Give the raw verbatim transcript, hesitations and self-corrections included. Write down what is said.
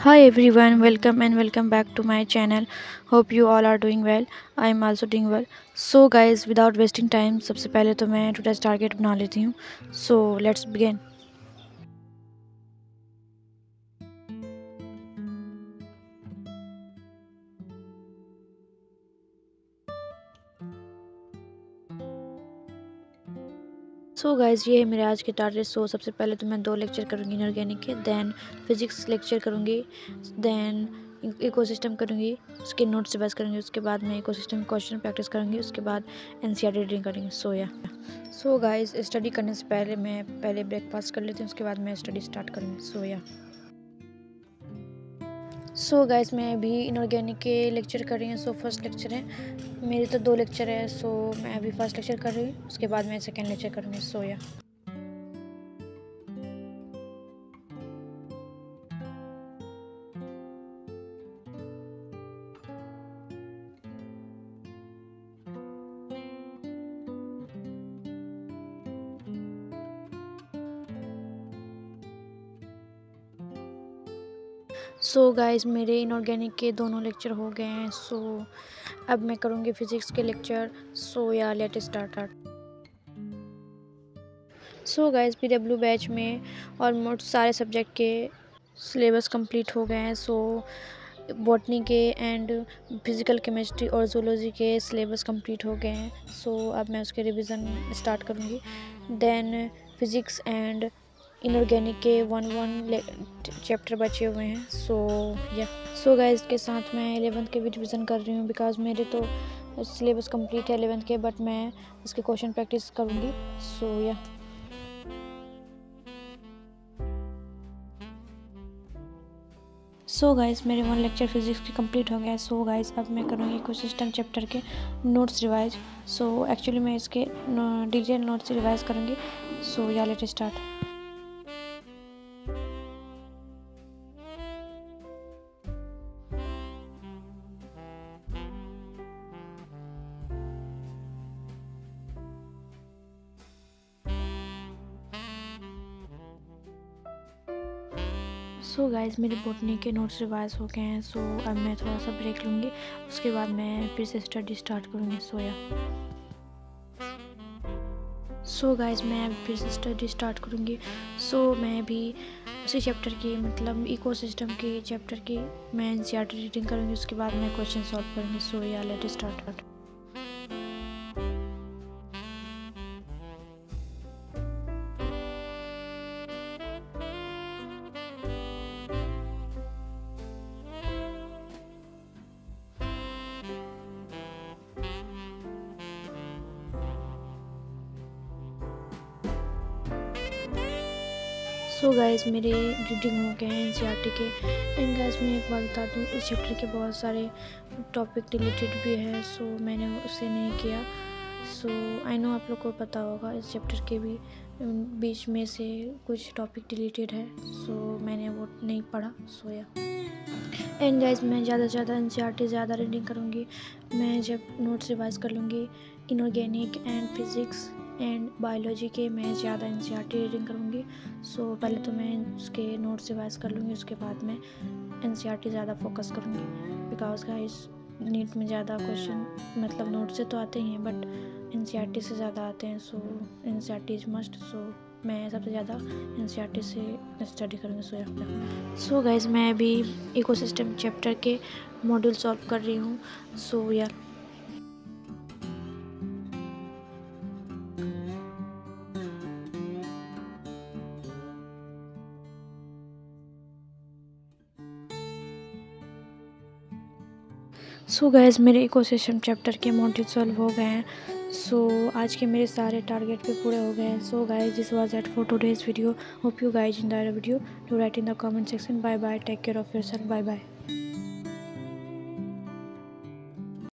Hi everyone, welcome and welcome back to my channel. Hope you all are doing well. I am also doing well. So guys, without wasting time, सबसे पहले तो मैं today's target बना लेती हूँ. So let's begin. So guys ये है मेरे आज के टारगेट. सो सबसे पहले तो मैं दो लेक्चर करूँगी इनऑर्गेनिक के, दैन फिजिक्स लेक्चर करूँगी, दैन इकोसिस्टम करूँगी, उसके नोट्स रिवाइज करूँगी, उसके बाद मैं इकोसिस्टम क्वेश्चन प्रैक्टिस करूँगी, उसके बाद एनसीईआरटी रीडिंग करेंगे. सो या सो गाइज़ स्टडी करने से पहले मैं पहले ब्रेकफास्ट कर लेती हूँ, उसके बाद मैं स्टडी स्टार्ट करूँगी. सो या सो गाइस मैं अभी इनऑर्गेनिक के लेक्चर कर रही हूँ. सो फर्स्ट लेक्चर है, मेरे तो दो लेक्चर है. सो मैं अभी फर्स्ट लेक्चर कर रही हूँ, उसके बाद मैं सेकेंड लेक्चर करूँगी. सो या सो गाइस मेरे इनऑर्गेनिक के दोनों लेक्चर हो गए हैं. सो so, अब मैं करूँगी फिज़िक्स के lecture. So yeah let start out. So guys P W batch में ऑलमोस्ट सारे सब्जेक्ट के सिलेबस कंप्लीट हो गए हैं. सो बॉटनी के एंड फिज़िकल केमिस्ट्री और जूलॉजी के सिलेबस कंप्लीट हो गए हैं. सो so, अब मैं उसके रिवीजन स्टार्ट करूँगी. देन फिज़िक्स एंड इनऑर्गेनिक के वन वन चैप्टर बचे हुए हैं. सो या सो गाइस के साथ मैं एलेवेंथ के भी रिवीजन कर रही हूँ, बिकॉज मेरे तो सिलेबस कंप्लीट है एलेवेंथ के, बट मैं इसके क्वेश्चन प्रैक्टिस करूँगी. सो या सो गाइस मेरे वन लेक्चर फिजिक्स के कंप्लीट हो गया है. सो गाइस अब मैं करूँगी इकोसिस्टम चैप्टर के नोट्स रिवाइज. सो एक्चुअली मैं इसके डिटेल नोट्स रिवाइज करूँगी. So yeah let start. So guys मेरे बॉटनी के नोट्स रिवाइज हो गए हैं. सो so, अब मैं थोड़ा सा ब्रेक लूँगी, उसके बाद मैं फिर से स्टडी स्टार्ट करूँगी. सो या सो गाइस मैं अब फिर से स्टडी स्टार्ट करूँगी. सो so, मैं भी उसी चैप्टर की मतलब इकोसिस्टम के चैप्टर की मैं एनसीईआरटी रीडिंग करूँगी, उसके बाद मैं क्वेश्चन सॉल्व करूँगी. So yeah let start. So so guys मेरे रीडिंग हो गए हैं एनसीईआरटी के. एंड गाइस मैं एक बात बता दूँ, इस चैप्टर के बहुत सारे टॉपिक डिलीटेड भी है. सो so, मैंने उसे नहीं किया. सो आई नो आप लोग को पता होगा इस चैप्टर के भी बीच में से कुछ टॉपिक डिलीटेड है. सो so, मैंने वो नहीं पढ़ा. So so, yeah and guys मैं ज़्यादा से ज़्यादा एनसीईआरटी ज़्यादा रीडिंग करूँगी. मैं जब नोट्स रिवाइज कर लूँगी inorganic and physics and biology के, मैं ज़्यादा एनसीईआरटी रीडिंग करूँगी. सो so, पहले तो मैं उसके नोट्स रिवाइज कर लूँगी, उसके बाद मैं एनसीईआरटी ज़्यादा फोकस करूँगी. बिकॉज गाइस नीट में ज़्यादा क्वेश्चन मतलब नोट से तो आते ही हैं, बट एनसीईआरटी से ज़्यादा आते हैं. So NCERT is must. So मैं सबसे ज़्यादा एनसीईआरटी से स्टडी करूँगी. सो या सो गाइस मैं अभी इकोसिस्टम चैप्टर के मॉड्यूल सॉल्व कर रही हूँ. सो या सो गाइस मेरे इकोसिस्टम चैप्टर के मॉड्यूल सॉल्व हो गए हैं. सो so, आज के मेरे सारे टारगेट भी पूरे हो गए हैं. So guys this was it for today's video. Hope you guys enjoy the video. Do write in the comment section. Bye bye. Take care of yourself. Bye bye.